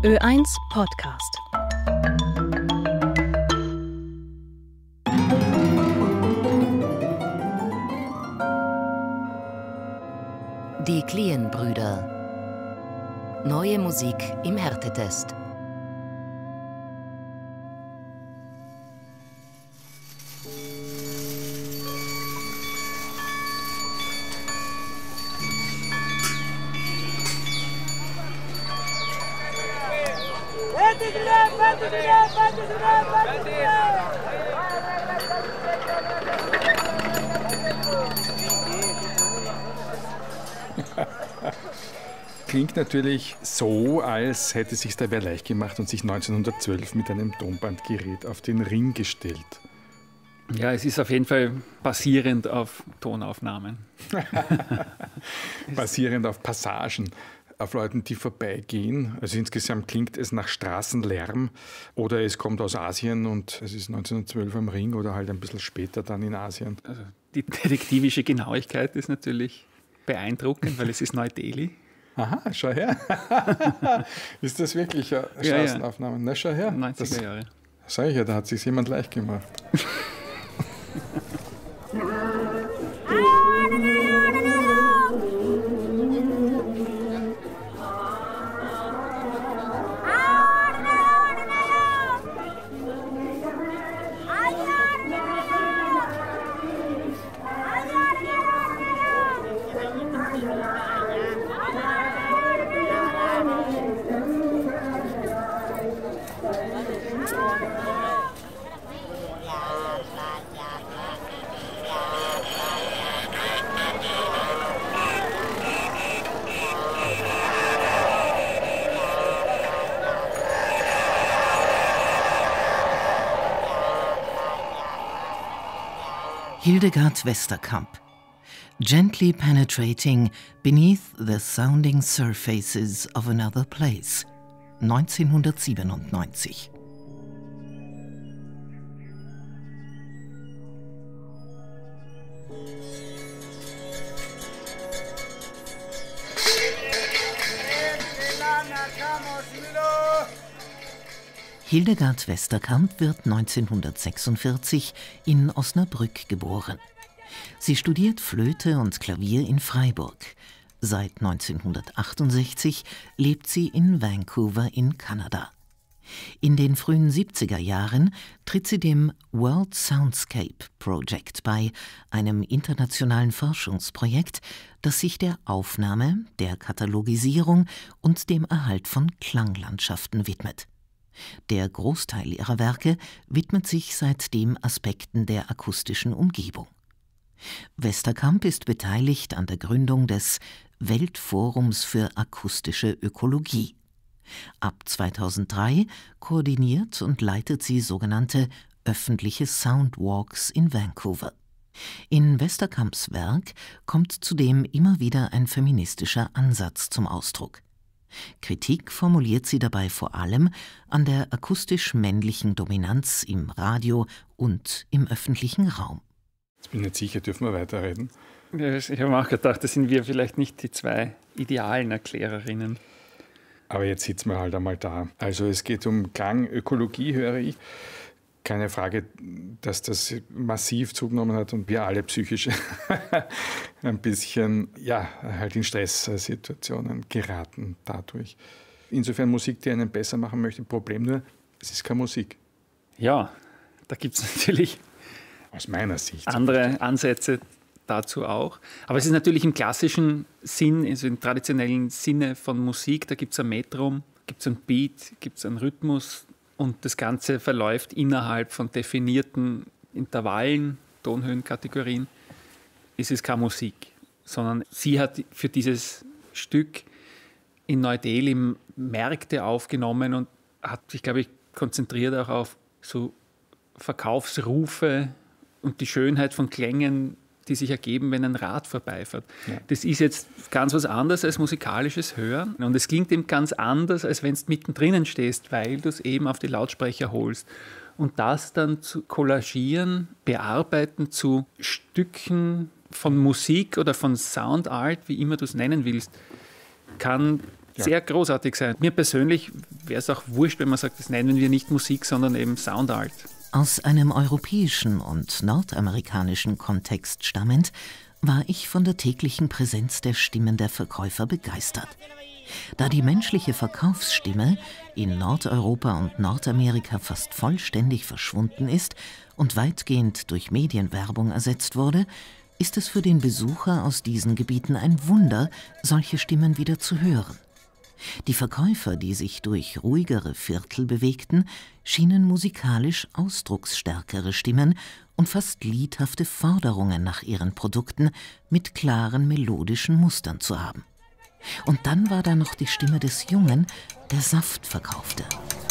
Ö1 Podcast. Die Klien-Brüder. Neue Musik im Härtetest. Klingt natürlich so, als hätte sich da wer leicht gemacht und sich 1912 mit einem Tonbandgerät auf den Ring gestellt. Ja, es ist auf jeden Fall basierend auf Tonaufnahmen. Basierend auf Passagen, auf Leuten, die vorbeigehen. Also insgesamt klingt es nach Straßenlärm oder es kommt aus Asien und es ist 1912 am Ring oder halt ein bisschen später dann in Asien. Also die detektivische Genauigkeit ist natürlich beeindruckend, weil es ist Neu-Delhi. Aha, schau her. Ist das wirklich eine Straßenaufnahme? Na, schau her. 90er Jahre. Sag ich ja, da hat sich jemand leicht gemacht. Hildegard Westerkamp. Gently penetrating beneath the sounding surfaces of another place. 1997. Hildegard Westerkamp wird 1946 in Osnabrück geboren. Sie studiert Flöte und Klavier in Freiburg. Seit 1968 lebt sie in Vancouver in Kanada. In den frühen 70er Jahren tritt sie dem World Soundscape Project bei, einem internationalen Forschungsprojekt, das sich der Aufnahme, der Katalogisierung und dem Erhalt von Klanglandschaften widmet. Der Großteil ihrer Werke widmet sich seitdem Aspekten der akustischen Umgebung. Westerkamp ist beteiligt an der Gründung des Weltforums für akustische Ökologie. Ab 2003 koordiniert und leitet sie sogenannte öffentliche Soundwalks in Vancouver. In Westerkamps Werk kommt zudem immer wieder ein feministischer Ansatz zum Ausdruck. Kritik formuliert sie dabei vor allem an der akustisch männlichen Dominanz im Radio und im öffentlichen Raum. Jetzt bin ich nicht sicher, dürfen wir weiterreden? Ja, ich habe auch gedacht, da sind wir vielleicht nicht die zwei idealen Erklärerinnen. Aber jetzt sitzen wir halt einmal da. Also es geht um Klangökologie, höre ich. Keine Frage, dass das massiv zugenommen hat und wir alle psychisch ein bisschen, halt in Stresssituationen geraten dadurch. Insofern Musik, die einen besser machen möchte, Problem nur, es ist keine Musik. Ja, da gibt es natürlich aus meiner Sicht andere Ansätze dazu auch. Aber es ist natürlich im klassischen Sinn, also im traditionellen Sinne von Musik, da gibt es ein Metrum, gibt es ein Beat, gibt es einen Rhythmus, und das Ganze verläuft innerhalb von definierten Intervallen, Tonhöhenkategorien. Es ist keine Musik, sondern sie hat für dieses Stück in Neu-Delhi Märkte aufgenommen und hat sich, glaube ich, konzentriert auch auf so Verkaufsrufe und die Schönheit von Klängen, die sich ergeben, wenn ein Rad vorbeifährt. Ja. Das ist jetzt ganz was anderes als musikalisches Hören. Und es klingt eben ganz anders, als wenn du mittendrin stehst, weil du es eben auf die Lautsprecher holst. Und das dann zu kollagieren, bearbeiten zu Stücken von Musik oder von Soundart, wie immer du es nennen willst, kann sehr großartig sein. Mir persönlich wäre es auch wurscht, wenn man sagt, das nennen wir nicht Musik, sondern eben Soundart. Aus einem europäischen und nordamerikanischen Kontext stammend, war ich von der täglichen Präsenz der Stimmen der Verkäufer begeistert. Da die menschliche Verkaufsstimme in Nordeuropa und Nordamerika fast vollständig verschwunden ist und weitgehend durch Medienwerbung ersetzt wurde, ist es für den Besucher aus diesen Gebieten ein Wunder, solche Stimmen wieder zu hören. Die Verkäufer, die sich durch ruhigere Viertel bewegten, schienen musikalisch ausdrucksstärkere Stimmen und fast liedhafte Forderungen nach ihren Produkten mit klaren melodischen Mustern zu haben. Und dann war da noch die Stimme des Jungen, der Saft verkaufte.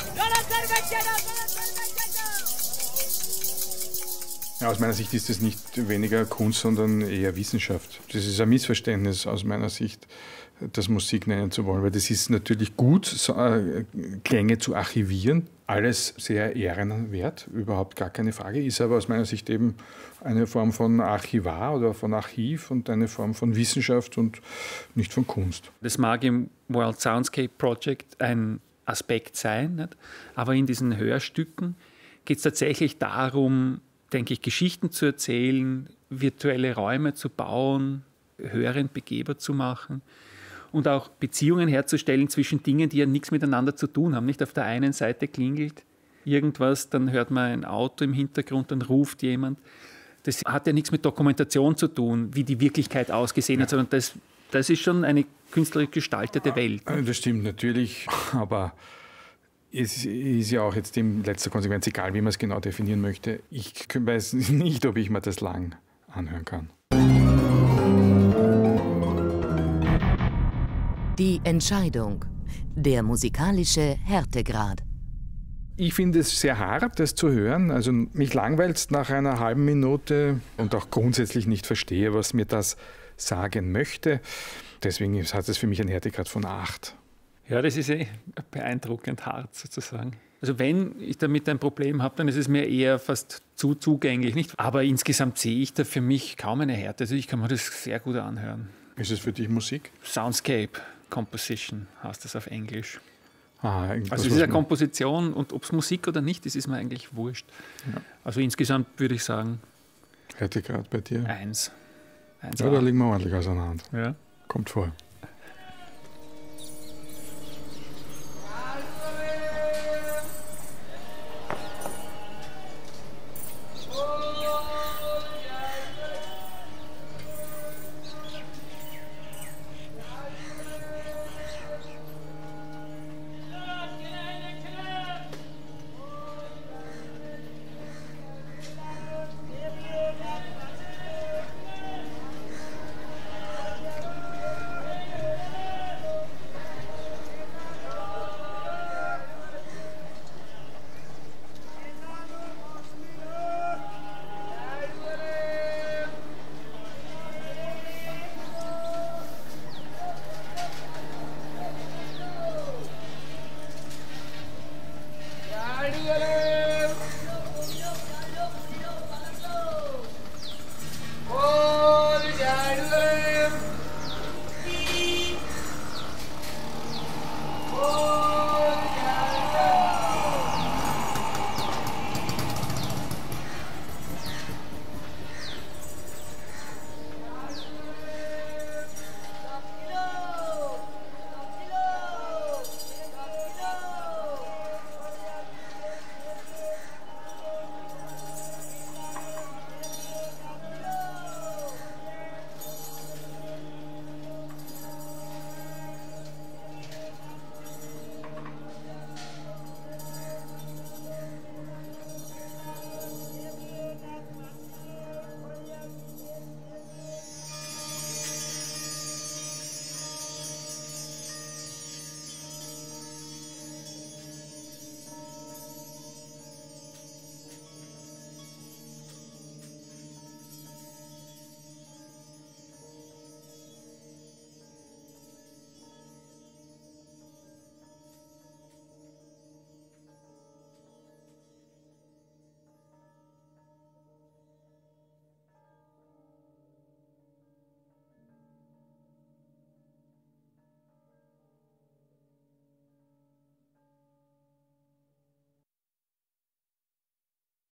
Ja, aus meiner Sicht ist das nicht weniger Kunst, sondern eher Wissenschaft. Das ist ein Missverständnis aus meiner Sicht, das Musik nennen zu wollen, weil das ist natürlich gut, so, Klänge zu archivieren, alles sehr ehrenwert, überhaupt gar keine Frage, ist aber aus meiner Sicht eben eine Form von Archivar oder von Archiv und eine Form von Wissenschaft und nicht von Kunst. Das mag im World Soundscape Project ein Aspekt sein, nicht? Aber in diesen Hörstücken geht es tatsächlich darum, denke ich, Geschichten zu erzählen, virtuelle Räume zu bauen, hörend begehbar zu machen und auch Beziehungen herzustellen zwischen Dingen, die ja nichts miteinander zu tun haben. Nicht auf der einen Seite klingelt irgendwas, dann hört man ein Auto im Hintergrund, dann ruft jemand. Das hat ja nichts mit Dokumentation zu tun, wie die Wirklichkeit ausgesehen hat, sondern das ist schon eine künstlerisch gestaltete Welt. Das stimmt natürlich, aber es ist ja auch jetzt in letzter Konsequenz egal, wie man es genau definieren möchte. Ich weiß nicht, ob ich mir das lang anhören kann. Die Entscheidung. Der musikalische Härtegrad. Ich finde es sehr hart, das zu hören. Also mich langweilt es nach einer halben Minute und auch grundsätzlich nicht verstehe, was mir das sagen möchte. Deswegen hat es für mich einen Härtegrad von 8. Ja, das ist beeindruckend hart sozusagen. Also wenn ich damit ein Problem habe, dann ist es mir eher fast zu zugänglich. Nicht? Aber insgesamt sehe ich da für mich kaum eine Härte. Also ich kann mir das sehr gut anhören. Ist es für dich Musik? Soundscape Composition heißt das auf Englisch. Also es ist eine Komposition und ob es Musik oder nicht ist, ist mir eigentlich wurscht. Ja. Also insgesamt würde ich sagen... Härtegrad bei dir? 1. Ja, da liegen wir ordentlich auseinander. Ja. Kommt vor.